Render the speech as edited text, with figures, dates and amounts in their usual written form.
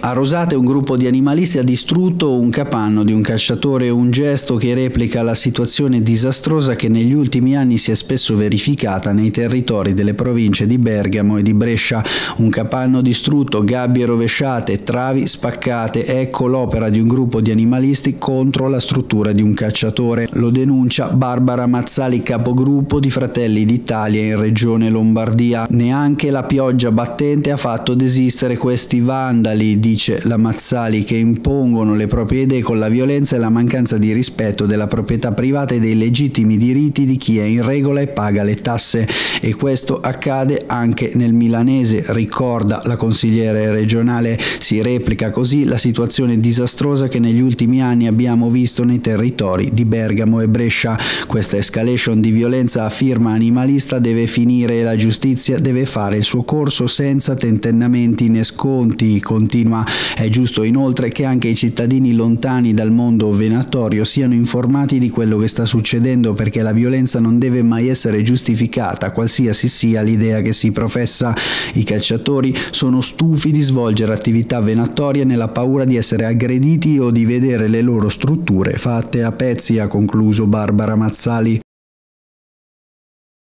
A Rosate un gruppo di animalisti ha distrutto un capanno di un cacciatore, un gesto che replica la situazione disastrosa che negli ultimi anni si è spesso verificata nei territori delle province di Bergamo e di Brescia. Un capanno distrutto, gabbie rovesciate, travi spaccate, ecco l'opera di un gruppo di animalisti contro la struttura di un cacciatore. Lo denuncia Barbara Mazzali, capogruppo di Fratelli d'Italia in Regione Lombardia. Neanche la pioggia battente ha fatto desistere questi vandali, dice la Mazzali, che impongono le proprie idee con la violenza e la mancanza di rispetto della proprietà privata e dei legittimi diritti di chi è in regola e paga le tasse. E questo accade anche nel milanese, ricorda la consigliere regionale. Si replica così la situazione disastrosa che negli ultimi anni abbiamo visto nei territori di Bergamo e Brescia. Questa escalation di violenza a firma animalista deve finire e la giustizia deve fare il suo corso senza tentennamenti né sconti, continua. È giusto inoltre che anche i cittadini lontani dal mondo venatorio siano informati di quello che sta succedendo, perché la violenza non deve mai essere giustificata, qualsiasi sia l'idea che si professa. I cacciatori sono stufi di svolgere attività venatorie nella paura di essere aggrediti o di vedere le loro strutture fatte a pezzi, ha concluso Barbara Mazzali.